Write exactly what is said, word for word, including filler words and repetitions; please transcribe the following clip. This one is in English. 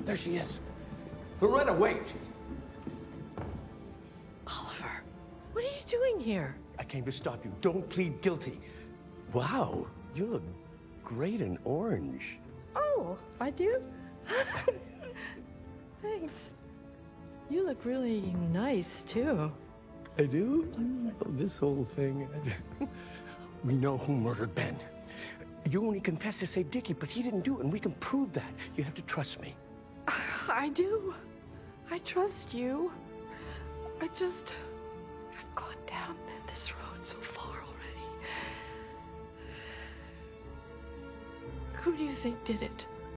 There she is. Loretta, wait. Oliver, what are you doing here? I came to stop you. Don't plead guilty. Wow, you look great in orange. Oh, I do? Thanks. You look really nice, too. I do? Oh, this whole thing. We know who murdered Ben. You only confessed to save Dickie, but he didn't do it, and we can prove that. You have to trust me. I do. I trust you. I just... I've gone down this road so far already. Who do you think did it?